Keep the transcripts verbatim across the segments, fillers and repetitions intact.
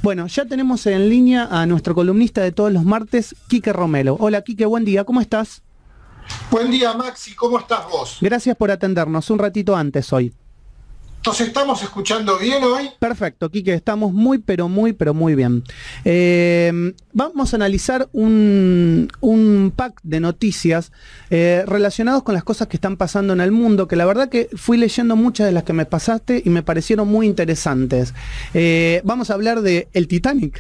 Bueno, ya tenemos en línea a nuestro columnista de todos los martes, Quique Romero. Hola Quique, buen día, ¿cómo estás? Buen día Maxi, ¿cómo estás vos? Gracias por atendernos un ratito antes hoy. ¿Nos estamos escuchando bien hoy? Perfecto, Quique, estamos muy, pero muy, pero muy bien. Eh, vamos a analizar un, un pack de noticias eh, relacionados con las cosas que están pasando en el mundo, que la verdad que fui leyendo muchas de las que me pasaste y me parecieron muy interesantes. Eh, vamos a hablar de el Titanic.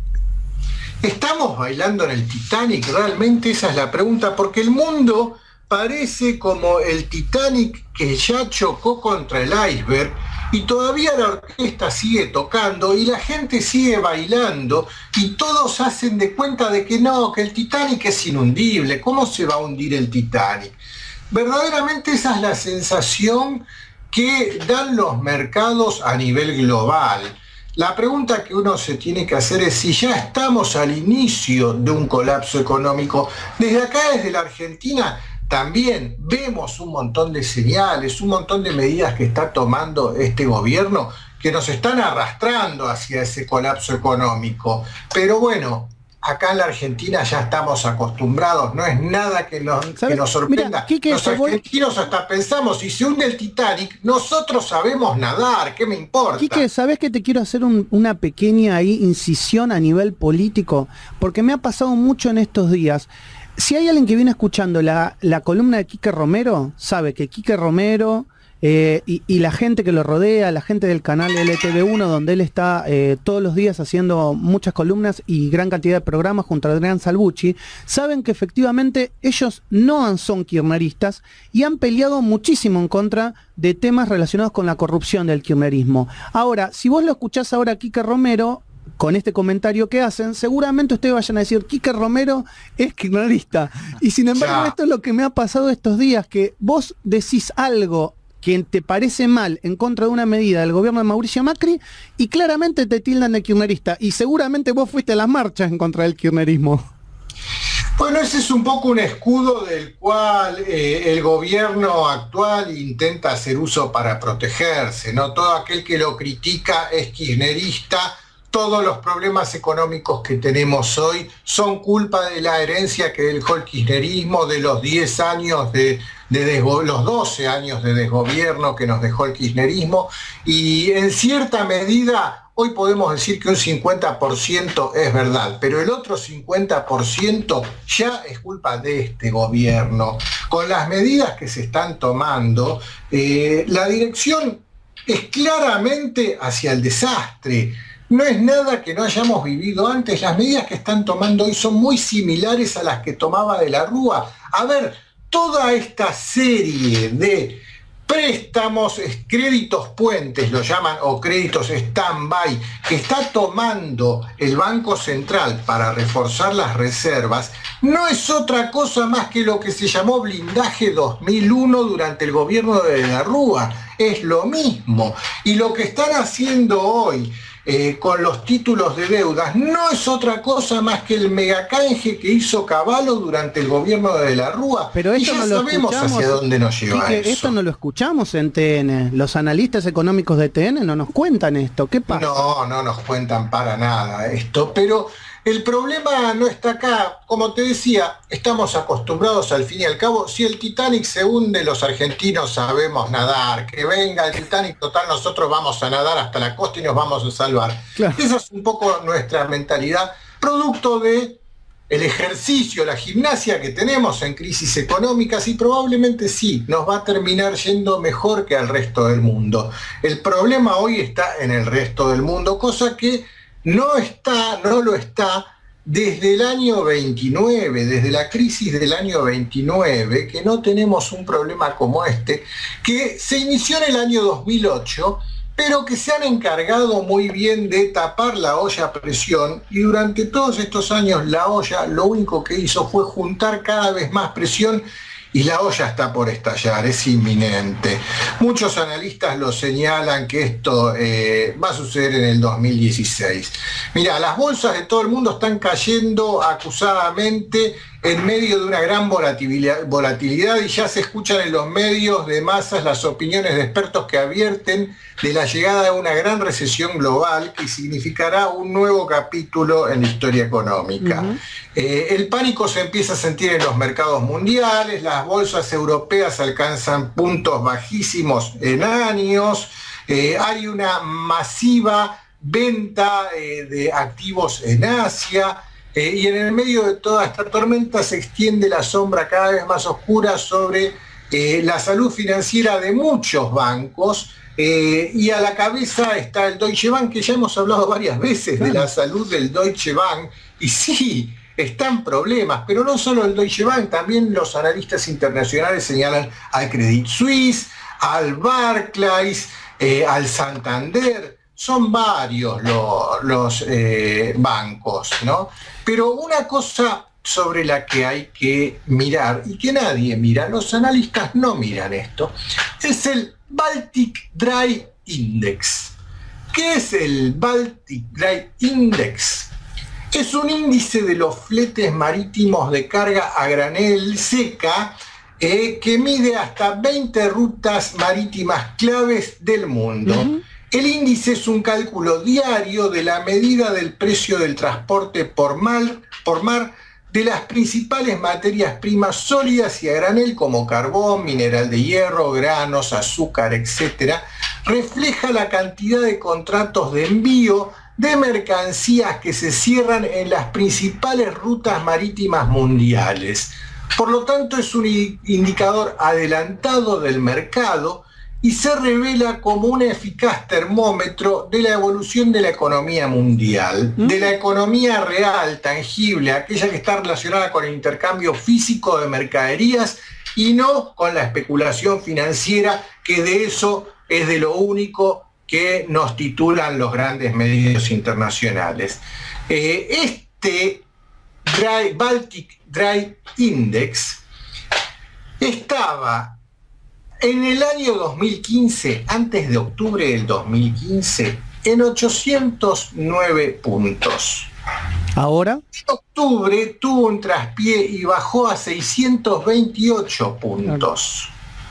¿Estamos bailando en el Titanic? Realmente esa es la pregunta, porque el mundo parece como el Titanic que ya chocó contra el iceberg y todavía la orquesta sigue tocando y la gente sigue bailando y todos hacen de cuenta de que no, que el Titanic es inundible. ¿Cómo se va a hundir el Titanic? Verdaderamente esa es la sensación que dan los mercados a nivel global. La pregunta que uno se tiene que hacer es si ya estamos al inicio de un colapso económico. Desde acá, desde la Argentina, también vemos un montón de señales, un montón de medidas que está tomando este gobierno que nos están arrastrando hacia ese colapso económico. Pero bueno, acá en la Argentina ya estamos acostumbrados, no es nada que nos, que nos sorprenda. Mira, Quique, los argentinos voy... hasta pensamos, si se hunde el Titanic, nosotros sabemos nadar, ¿qué me importa? Quique, ¿sabés que te quiero hacer un, una pequeña ahí incisión a nivel político? Porque me ha pasado mucho en estos días. Si hay alguien que viene escuchando la, la columna de Quique Romero, sabe que Quique Romero eh, y, y la gente que lo rodea, la gente del canal L T V uno, donde él está eh, todos los días haciendo muchas columnas y gran cantidad de programas junto a Adrián Salvucci, saben que efectivamente ellos no son kirchneristas y han peleado muchísimo en contra de temas relacionados con la corrupción del kirchnerismo. Ahora, si vos lo escuchás ahora a Quique Romero, con este comentario que hacen, seguramente ustedes vayan a decir, Quique Romero es kirchnerista. Y sin embargo, ya. Esto es lo que me ha pasado estos días, que vos decís algo que te parece mal en contra de una medida del gobierno de Mauricio Macri y claramente te tildan de kirchnerista. Y seguramente vos fuiste a las marchas en contra del kirchnerismo. Bueno, ese es un poco un escudo del cual eh, el gobierno actual intenta hacer uso para protegerse, ¿no? Todo aquel que lo critica es kirchnerista. Todos los problemas económicos que tenemos hoy son culpa de la herencia que dejó el kirchnerismo, de los diez años de, de desgo- los doce años de desgobierno que nos dejó el kirchnerismo, y en cierta medida hoy podemos decir que un cincuenta por ciento es verdad, pero el otro cincuenta por ciento ya es culpa de este gobierno. Con las medidas que se están tomando, eh, la dirección es claramente hacia el desastre. No es nada que no hayamos vivido antes. Las medidas que están tomando hoy son muy similares a las que tomaba de la Rúa. A ver, toda esta serie de préstamos, créditos puentes, lo llaman, o créditos stand-by, que está tomando el Banco Central para reforzar las reservas, no es otra cosa más que lo que se llamó blindaje dos mil uno durante el gobierno de la Rúa. Es lo mismo. Y lo que están haciendo hoy Eh, con los títulos de deudas, no es otra cosa más que el megacanje que hizo Cavallo durante el gobierno de la Rúa. Pero y ya no lo sabemos hacia dónde nos lleva Quique, eso. Esto no lo escuchamos en T N. Los analistas económicos de T N no nos cuentan esto. ¿Qué pasa? No, no nos cuentan para nada esto, pero el problema no está acá. Como te decía, estamos acostumbrados al fin y al cabo. Si el Titanic se hunde, los argentinos sabemos nadar. Que venga el Titanic, total, nosotros vamos a nadar hasta la costa y nos vamos a salvar. Claro. Esa es un poco nuestra mentalidad, producto de el ejercicio, la gimnasia que tenemos en crisis económicas, y probablemente sí, nos va a terminar yendo mejor que al resto del mundo. El problema hoy está en el resto del mundo, cosa que no está, no lo está desde el año veintinueve, desde la crisis del año veintinueve, que no tenemos un problema como este, que se inició en el año dos mil ocho, pero que se han encargado muy bien de tapar la olla a presión, y durante todos estos años la olla lo único que hizo fue juntar cada vez más presión, y la olla está por estallar, es inminente. Muchos analistas lo señalan que esto eh, va a suceder en el dos mil dieciséis. Mirá, las bolsas de todo el mundo están cayendo acusadamente en medio de una gran volatilidad, volatilidad y ya se escuchan en los medios de masas las opiniones de expertos que advierten de la llegada de una gran recesión global que significará un nuevo capítulo en la historia económica. Uh-huh. Eh, el pánico se empieza a sentir en los mercados mundiales, las bolsas europeas alcanzan puntos bajísimos en años, eh, hay una masiva venta eh, de activos en Asia, eh, y en el medio de toda esta tormenta se extiende la sombra cada vez más oscura sobre eh, la salud financiera de muchos bancos, eh, y a la cabeza está el Deutsche Bank, que ya hemos hablado varias veces de la salud del Deutsche Bank, y sí, están problemas, pero no solo el Deutsche Bank, también los analistas internacionales señalan al Credit Suisse, al Barclays, eh, al Santander. Son varios lo, los eh, bancos, ¿no? Pero una cosa sobre la que hay que mirar, y que nadie mira, los analistas no miran esto, es el Baltic Dry Index. ¿Qué es el Baltic Dry Index? Es un índice de los fletes marítimos de carga a granel seca eh, que mide hasta veinte rutas marítimas claves del mundo. Uh-huh. El índice es un cálculo diario de la medida del precio del transporte por mar, por mar de las principales materias primas sólidas y a granel como carbón, mineral de hierro, granos, azúcar, etcétera. Refleja la cantidad de contratos de envío de mercancías que se cierran en las principales rutas marítimas mundiales. Por lo tanto, es un indicador adelantado del mercado y se revela como un eficaz termómetro de la evolución de la economía mundial, ¿Mm? de la economía real, tangible, aquella que está relacionada con el intercambio físico de mercaderías y no con la especulación financiera, que de eso es de lo único que nos titulan los grandes medios internacionales. Eh, este Dry, Baltic Dry Index estaba en el año dos mil quince, antes de octubre del dos mil quince, en ochocientos nueve puntos. ¿Ahora? En octubre tuvo un traspié y bajó a seiscientos veintiocho puntos.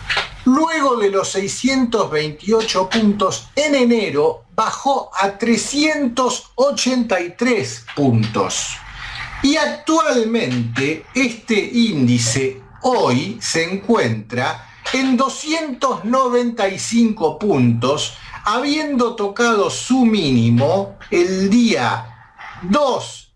Luego de los seiscientos veintiocho puntos, en enero bajó a trescientos ochenta y tres puntos. Y actualmente este índice hoy se encuentra en doscientos noventa y cinco puntos, habiendo tocado su mínimo el día dos,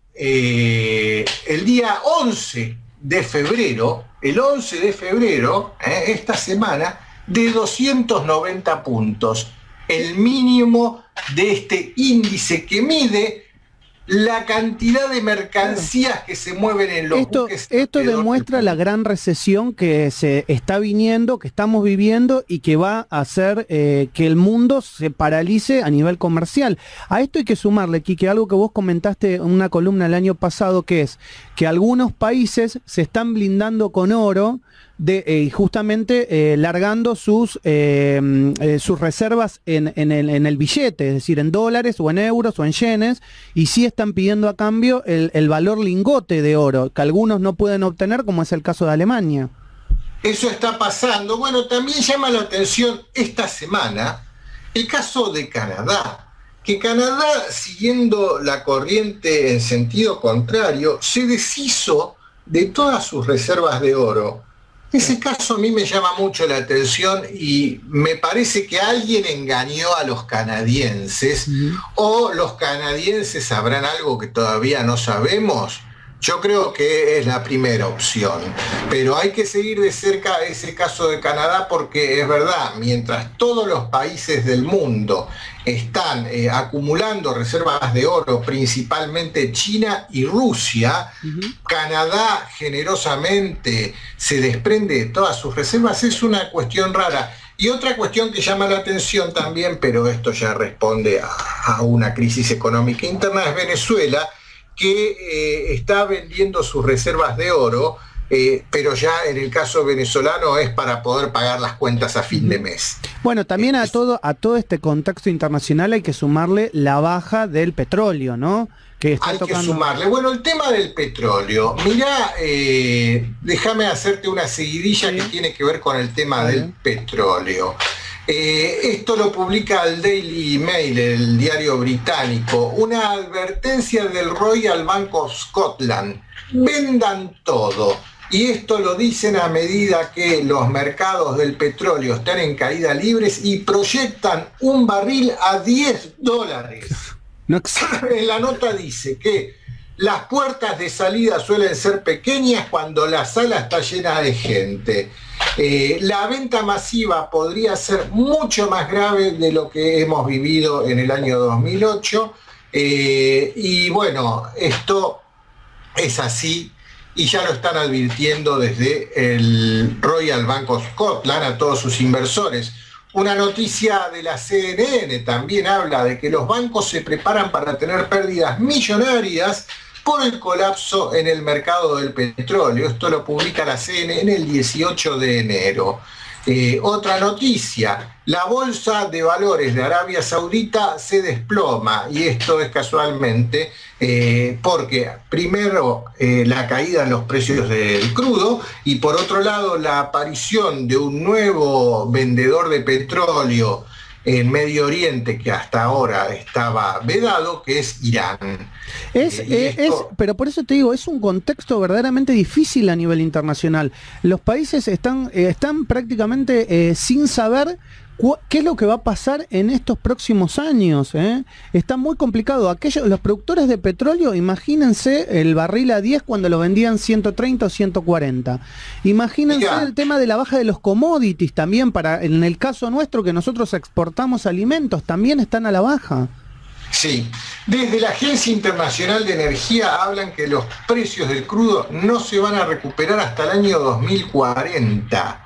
eh, el día once de febrero, el once de febrero, eh, esta semana, de doscientos noventa puntos, el mínimo de este índice que mide la cantidad de mercancías que se mueven en los esto, buques. Esto demuestra la gran recesión que se está viniendo, que estamos viviendo y que va a hacer eh, que el mundo se paralice a nivel comercial. A esto hay que sumarle, Quique, algo que vos comentaste en una columna el año pasado, que es que algunos países se están blindando con oro, de eh, justamente eh, largando sus eh, eh, sus reservas en, en, el, en el billete, es decir, en dólares o en euros o en yenes, y sí están pidiendo a cambio el, el valor lingote de oro, que algunos no pueden obtener, como es el caso de Alemania. Eso está pasando. Bueno, también llama la atención esta semana el caso de Canadá, que Canadá, siguiendo la corriente en sentido contrario, se deshizo de todas sus reservas de oro. Ese caso a mí me llama mucho la atención y me parece que alguien engañó a los canadienses, uh-huh. o los canadienses sabrán algo que todavía no sabemos. Yo creo que es la primera opción, pero hay que seguir de cerca ese caso de Canadá porque es verdad, mientras todos los países del mundo están eh, acumulando reservas de oro, principalmente China y Rusia, uh-huh. Canadá generosamente se desprende de todas sus reservas, es una cuestión rara. Y otra cuestión que llama la atención también, pero esto ya responde a, a una crisis económica interna, es Venezuela, que eh, está vendiendo sus reservas de oro, eh, pero ya en el caso venezolano es para poder pagar las cuentas a fin de mes. Bueno, también a todo, a todo este contexto internacional hay que sumarle la baja del petróleo, ¿no? que está hay tocando. que sumarle. Bueno, el tema del petróleo. Mirá, eh, déjame hacerte una seguidilla sí. que tiene que ver con el tema vale. del petróleo. Eh, esto lo publica el Daily Mail, el diario británico. Una advertencia del Royal Bank of Scotland. Vendan todo. Y esto lo dicen a medida que los mercados del petróleo están en caída libres y proyectan un barril a diez dólares. No. En la nota dice que las puertas de salida suelen ser pequeñas cuando la sala está llena de gente. Eh, la venta masiva podría ser mucho más grave de lo que hemos vivido en el año dos mil ocho. Eh, y bueno, esto es así. Y ya lo están advirtiendo desde el Royal Bank of Scotland a todos sus inversores. Una noticia de la C N N también habla de que los bancos se preparan para tener pérdidas millonarias por el colapso en el mercado del petróleo. Esto lo publica la C N N el dieciocho de enero. Eh, otra noticia, la bolsa de valores de Arabia Saudita se desploma, y esto es casualmente eh, porque primero eh, la caída en los precios del crudo y por otro lado la aparición de un nuevo vendedor de petróleo en Medio Oriente que hasta ahora estaba vedado, que es Irán. Es, eh, esto... es, pero por eso te digo, es un contexto verdaderamente difícil a nivel internacional. Los países están, eh, están prácticamente eh, sin saber qué es lo que va a pasar en estos próximos años. ¿eh? Está muy complicado. Aquellos, los productores de petróleo, imagínense el barril a diez cuando lo vendían ciento treinta o ciento cuarenta. Imagínense Mira. el tema de la baja de los commodities también, para en el caso nuestro que nosotros exportamos alimentos, también están a la baja. Sí, desde la Agencia Internacional de Energía hablan que los precios del crudo no se van a recuperar hasta el año dos mil cuarenta.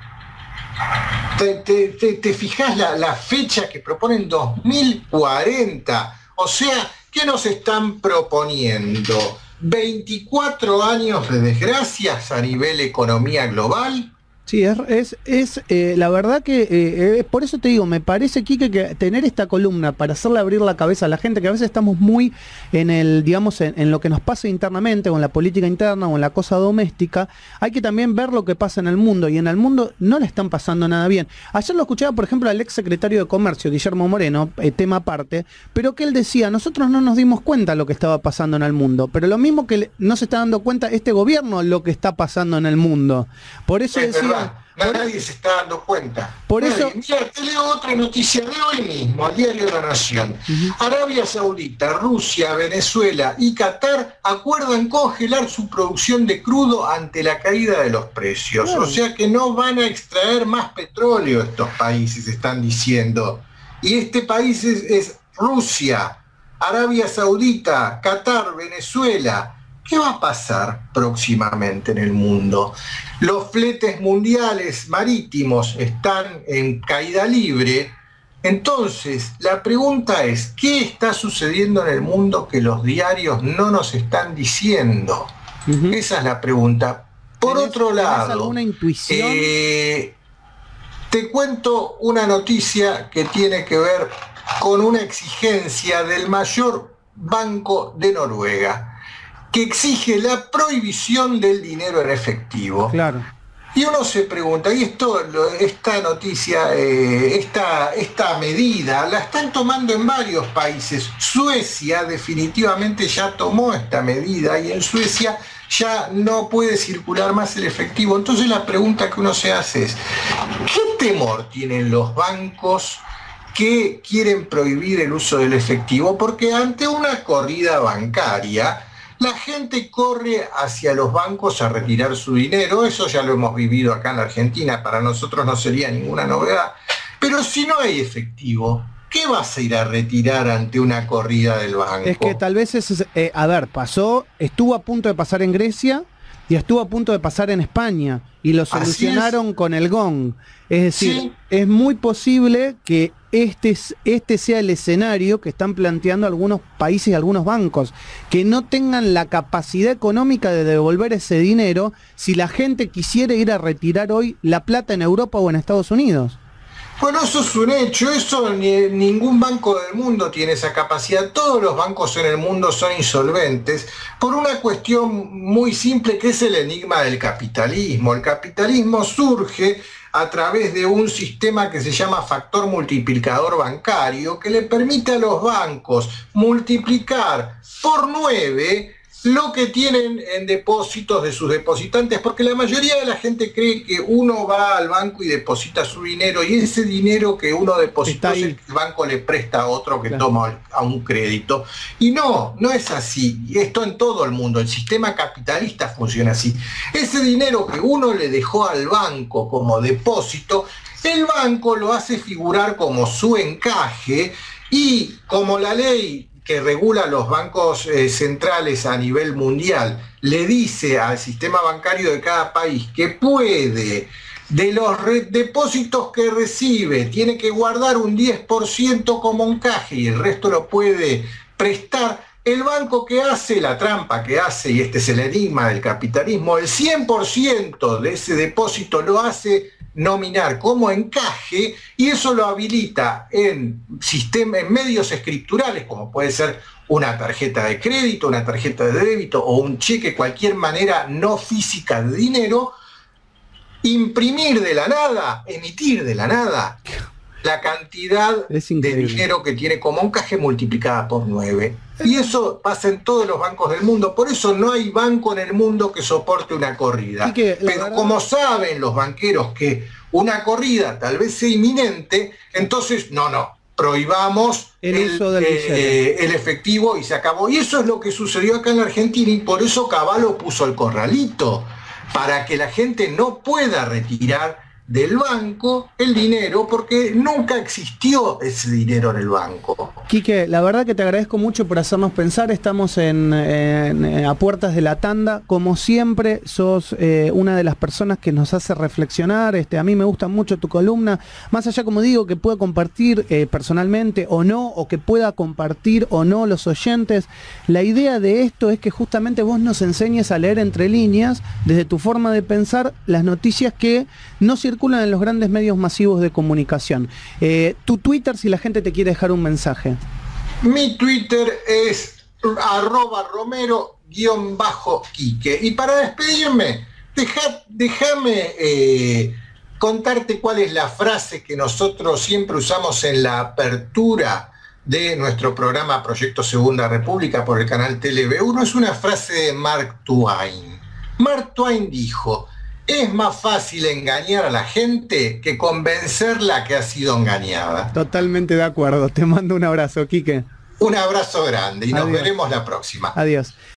¿Te, te, te, te fijas la, la fecha que proponen? dos mil cuarenta. O sea, ¿qué nos están proponiendo? ¿veinticuatro años de desgracias a nivel economía global? Sí, es, es, es eh, la verdad que, eh, eh, por eso te digo, me parece, Quique, que tener esta columna para hacerle abrir la cabeza a la gente, que a veces estamos muy en el, digamos, en, en lo que nos pasa internamente, o en la política interna, o en la cosa doméstica, hay que también ver lo que pasa en el mundo, y en el mundo no le están pasando nada bien. Ayer lo escuchaba, por ejemplo, al ex secretario de Comercio, Guillermo Moreno, eh, tema aparte, pero que él decía, nosotros no nos dimos cuenta de lo que estaba pasando en el mundo, pero lo mismo que no se está dando cuenta este gobierno lo que está pasando en el mundo. Por eso es decía... Por Nadie se está dando cuenta. Por eso... Mira, te leo otra noticia de hoy mismo, al diario La Nación. Uh-huh. Arabia Saudita, Rusia, Venezuela y Qatar acuerdan congelar su producción de crudo ante la caída de los precios. Uh-huh. O sea que no van a extraer más petróleo estos países, están diciendo. Y este país es, es Rusia, Arabia Saudita, Qatar, Venezuela. ¿Qué va a pasar próximamente en el mundo? Los fletes mundiales marítimos están en caída libre. Entonces, la pregunta es, ¿qué está sucediendo en el mundo que los diarios no nos están diciendo? Uh-huh. Esa es la pregunta. Por otro lado, alguna intuición? Eh, te cuento una noticia que tiene que ver con una exigencia del mayor banco de Noruega, que exige la prohibición del dinero en efectivo. Claro. Y uno se pregunta, y esto, esta noticia, eh, esta, esta medida, la están tomando en varios países. Suecia definitivamente ya tomó esta medida, y en Suecia ya no puede circular más el efectivo. Entonces la pregunta que uno se hace es, ¿qué temor tienen los bancos que quieren prohibir el uso del efectivo? Porque ante una corrida bancaria, la gente corre hacia los bancos a retirar su dinero. Eso ya lo hemos vivido acá en la Argentina, para nosotros no sería ninguna novedad. Pero si no hay efectivo, ¿qué vas a ir a retirar ante una corrida del banco? Es que tal vez es, eh, a ver, pasó, estuvo a punto de pasar en Grecia y estuvo a punto de pasar en España, y lo solucionaron con el gong. Es decir, ¿sí? Es muy posible que este, este sea el escenario que están planteando algunos países y algunos bancos, que no tengan la capacidad económica de devolver ese dinero si la gente quisiera ir a retirar hoy la plata en Europa o en Estados Unidos. Bueno, eso es un hecho, eso ni, ningún banco del mundo tiene esa capacidad, todos los bancos en el mundo son insolventes por una cuestión muy simple que es el enigma del capitalismo. El capitalismo surge a través de un sistema que se llama factor multiplicador bancario que le permite a los bancos multiplicar por nueve lo que tienen en depósitos de sus depositantes, porque la mayoría de la gente cree que uno va al banco y deposita su dinero, y ese dinero que uno depositó es el que el banco le presta a otro que claro. toma a un crédito. Y no, no es así. Esto en todo el mundo, el sistema capitalista funciona así. Ese dinero que uno le dejó al banco como depósito, el banco lo hace figurar como su encaje, y como la ley que regula los bancos eh, centrales a nivel mundial le dice al sistema bancario de cada país que puede, de los depósitos que recibe, tiene que guardar un diez por ciento como encaje y el resto lo puede prestar, el banco que hace la trampa que hace, y este es el enigma del capitalismo, el cien por ciento de ese depósito lo hace nominar como encaje, y eso lo habilita en, sistema, en medios escriturales, como puede ser una tarjeta de crédito, una tarjeta de débito o un cheque, cualquier manera no física de dinero, imprimir de la nada, emitir de la nada la cantidad de dinero que tiene como encaje multiplicada por nueve. Y eso pasa en todos los bancos del mundo, por eso no hay banco en el mundo que soporte una corrida. Que, Pero verdad... como saben los banqueros que una corrida tal vez sea inminente, entonces no, no, prohibamos el, el, uso del eh, el efectivo y se acabó. Y eso es lo que sucedió acá en la Argentina, y por eso Cavallo puso el corralito, para que la gente no pueda retirar del banco el dinero, porque nunca existió ese dinero en el banco. Quique, la verdad que te agradezco mucho por hacernos pensar. Estamos en, en, a puertas de la tanda. Como siempre, sos eh, una de las personas que nos hace reflexionar. Este, a mí me gusta mucho tu columna, más allá, como digo, que pueda compartir eh, personalmente o no, o que pueda compartir o no los oyentes. La idea de esto es que justamente vos nos enseñes a leer entre líneas, desde tu forma de pensar, las noticias que no circulan en los grandes medios masivos de comunicación. Eh, tu Twitter, si la gente te quiere dejar un mensaje. Mi Twitter es arroba romero guión bajo Quique. Y para despedirme, deja, déjame eh, contarte cuál es la frase que nosotros siempre usamos en la apertura de nuestro programa Proyecto Segunda República por el canal T V uno. Es una frase de Mark Twain. Mark Twain dijo: es más fácil engañar a la gente que convencerla que ha sido engañada. Totalmente de acuerdo. Te mando un abrazo, Quique. Un abrazo grande y Adiós. Nos veremos la próxima. Adiós.